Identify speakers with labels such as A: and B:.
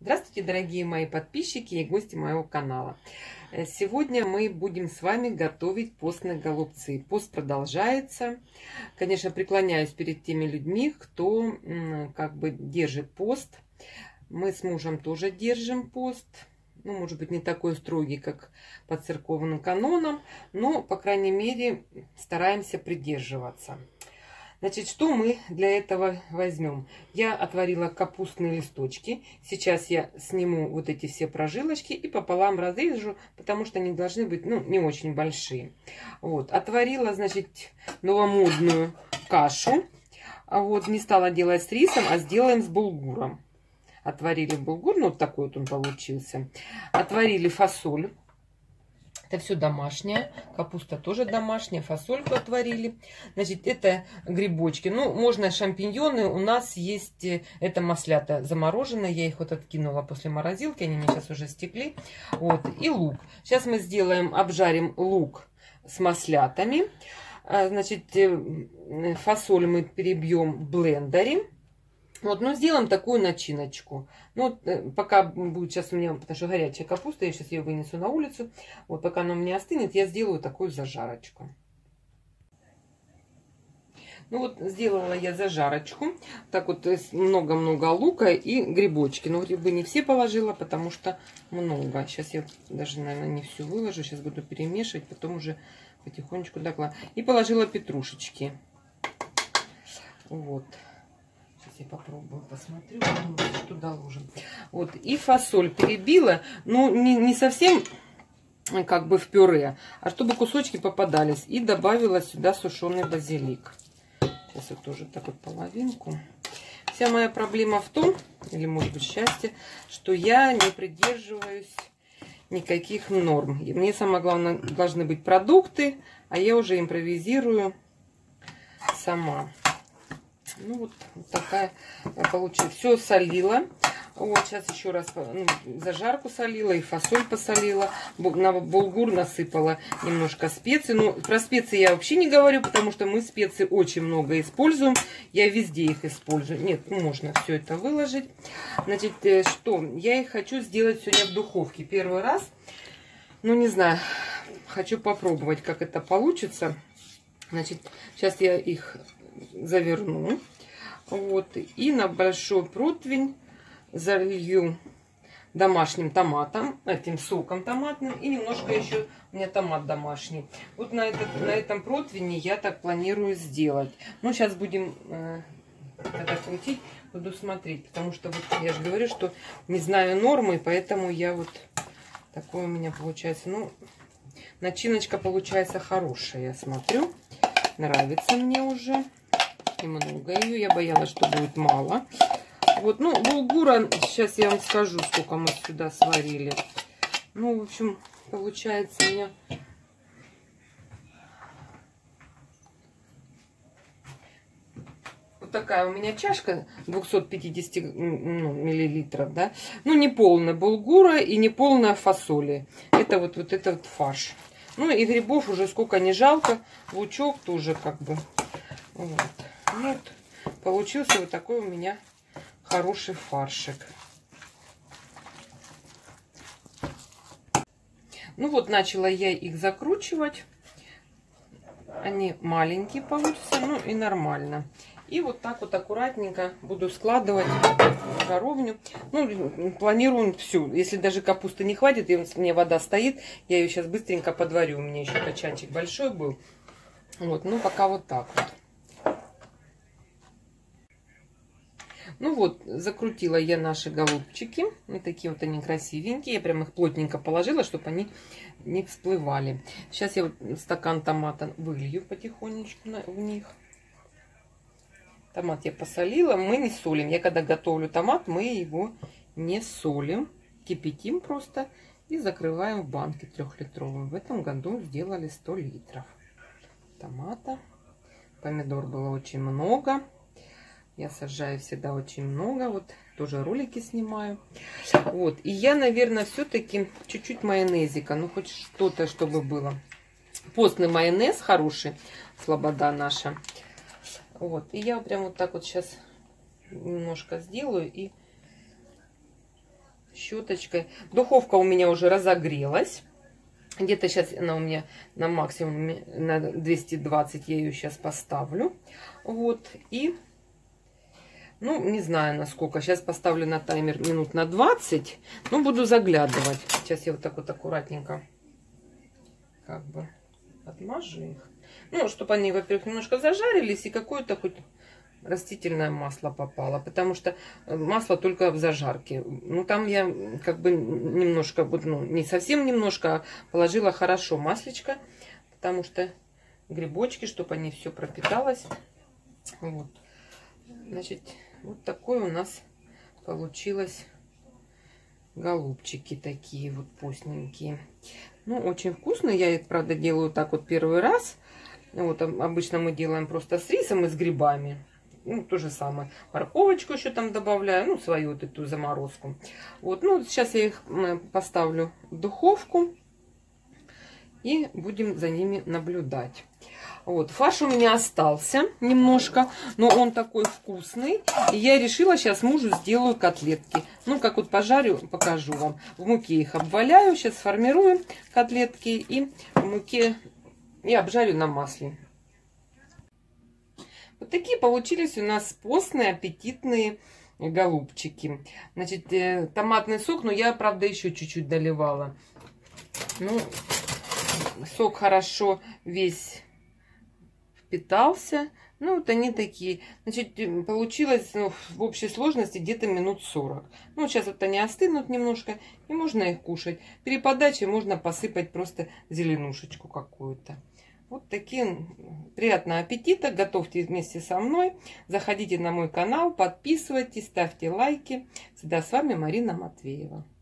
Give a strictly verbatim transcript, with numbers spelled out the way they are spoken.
A: Здравствуйте, дорогие мои подписчики и гости моего канала. Сегодня мы будем с вами готовить постные голубцы. Пост продолжается. Конечно, преклоняюсь перед теми людьми, кто как бы держит пост. Мы с мужем тоже держим пост. Ну, может быть, не такой строгий, как по церковным канонам, но, по крайней мере, стараемся придерживаться. Значит, что мы для этого возьмем? Я отварила капустные листочки. Сейчас я сниму вот эти все прожилочки и пополам разрежу, потому что они должны быть, ну, не очень большие. Вот, отварила, значит, новомодную кашу. Вот, не стала делать с рисом, а сделаем с булгуром. Отварили булгур, ну, вот такой вот он получился. Отварили фасоль. Это все домашнее. Капуста тоже домашняя. Фасольку отварили. Значит, это грибочки. Ну, можно шампиньоны. У нас есть, это маслята замороженные. Я их вот откинула после морозилки. Они мне сейчас уже стекли. Вот. И лук. Сейчас мы сделаем, обжарим лук с маслятами. Значит, фасоль мы перебьем в блендере. Вот, ну, сделаем такую начиночку. Ну, пока будет сейчас у меня, потому что горячая капуста, я сейчас ее вынесу на улицу. Вот, пока она у меня остынет, я сделаю такую зажарочку. Ну, вот, сделала я зажарочку. Так вот, много-много лука и грибочки. Но вроде бы не все положила, потому что много. Сейчас я даже, наверное, не всю выложу. Сейчас буду перемешивать, потом уже потихонечку докладываю. И положила петрушечки. Вот. Сейчас я попробую, посмотрю, что доложим. Вот, и фасоль перебила, ну, не, не совсем как бы в пюре, а чтобы кусочки попадались. И добавила сюда сушеный базилик. Сейчас я тоже так вот половинку. Вся моя проблема в том, или может быть счастье, что я не придерживаюсь никаких норм. Мне самое главное, должны быть продукты, а я уже импровизирую сама. Ну, вот, вот такая получилась. Все солила. Вот, сейчас еще раз ну, зажарку солила и фасоль посолила. На булгур насыпала немножко специй. Ну, про специи я вообще не говорю, потому что мы специи очень много используем. Я везде их использую. Нет, можно все это выложить. Значит, что? Я их хочу сделать сегодня в духовке. Первый раз. Ну, не знаю. Хочу попробовать, как это получится. Значит, сейчас я их заверну. Вот. И на большой противень залью домашним томатом, этим соком томатным. И немножко еще у меня томат домашний. Вот на, этот, на этом противне я так планирую сделать. Ну, сейчас будем э, это крутить, буду смотреть. Потому что вот я же говорю, что не знаю нормы, поэтому я вот такое у меня получается. Ну, начиночка получается хорошая, я смотрю. Нравится мне уже. И много ее. Я боялась, что будет мало. Вот, ну, булгура, сейчас я вам скажу, сколько мы сюда сварили. Ну, в общем, получается у меня... Вот такая у меня чашка двухсот пятидесяти миллилитров, да. Ну, не полная булгура и не полная фасоли. Это вот, вот этот фарш. Ну, и грибов уже сколько не жалко. Лучок тоже как бы. Вот. Вот. Получился вот такой у меня хороший фаршик. Ну вот, начала я их закручивать. Они маленькие получатся, ну и нормально. И вот так вот аккуратненько буду складывать в жаровню. Ну, планирую всю. Если даже капусты не хватит, и у меня вода стоит, я ее сейчас быстренько подварю. У меня еще качанчик большой был. Вот, ну пока вот так вот. Ну вот, закрутила я наши голубчики. Вот такие вот они красивенькие. Я прям их плотненько положила, чтобы они не всплывали. Сейчас я вот стакан томата вылью потихонечку в них. Томат я посолила. Мы не солим. Я когда готовлю томат, мы его не солим. Кипятим просто и закрываем в банке трехлитровой. В этом году сделали сто литров томата. Помидор было очень много. Я сажаю всегда очень много. Вот тоже ролики снимаю. Вот. И я, наверное, все-таки чуть-чуть майонезика. Ну, хоть что-то, чтобы было. Постный майонез хороший. Слобода наша. Вот. И я прям вот так вот сейчас немножко сделаю и щеточкой. Духовка у меня уже разогрелась. Где-то сейчас она у меня на максимуме, на двести двадцать я ее сейчас поставлю. Вот, и, ну, не знаю насколько. Сейчас поставлю на таймер минут на двадцать. Ну, буду заглядывать. Сейчас я вот так вот аккуратненько как бы отмажу их. Ну, чтобы они, во-первых, немножко зажарились и какое-то хоть растительное масло попало, потому что масло только в зажарке. Ну, там я как бы немножко, вот, ну, не совсем немножко, а положила хорошо маслечко, потому что грибочки, чтобы они все пропиталось. Вот. Значит, вот такой у нас получилось голубчики такие вот постненькие. Ну, очень вкусно. Я это, правда, делаю так вот первый раз. Вот обычно мы делаем просто с рисом и с грибами. Ну, то же самое. Морковочку еще там добавляю. Ну, свою вот эту заморозку. Вот, ну, сейчас я их поставлю в духовку. И будем за ними наблюдать. Вот, фарш у меня остался немножко. Но он такой вкусный. И я решила, сейчас мужу сделаю котлетки. Ну, как вот пожарю, покажу вам. В муке их обваляю. Сейчас сформирую котлетки. И в муке и обжарю на масле. Вот такие получились у нас постные, аппетитные голубчики. Значит, э, томатный сок, но я, правда, еще чуть-чуть доливала. Ну, сок хорошо весь впитался. Ну, вот они такие. Значит, получилось, ну, в общей сложности где-то минут сорок. Ну, сейчас вот они остынут немножко, и можно их кушать. При подаче можно посыпать просто зеленушечку какую-то. Вот такие. Приятного аппетита. Готовьте вместе со мной. Заходите на мой канал, подписывайтесь, ставьте лайки. Всегда с вами Марина Матвеева.